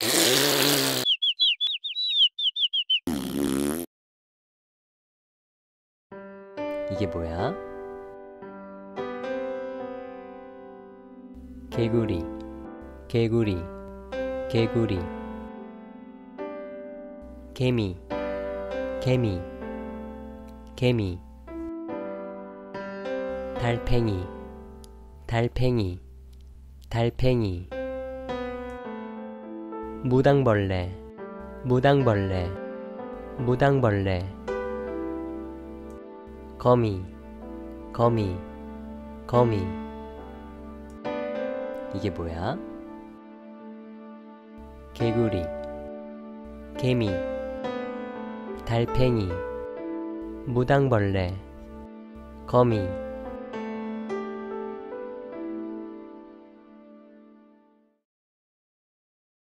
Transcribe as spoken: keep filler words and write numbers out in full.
이게 뭐야? 개구리, 개구리, 개구리. 개미, 개미, 개미. 달팽이, 달팽이, 달팽이. 무당벌레, 무당벌레, 무당벌레. 거미, 거미, 거미. 이게 뭐야? 개구리, 개미, 달팽이, 무당벌레, 거미.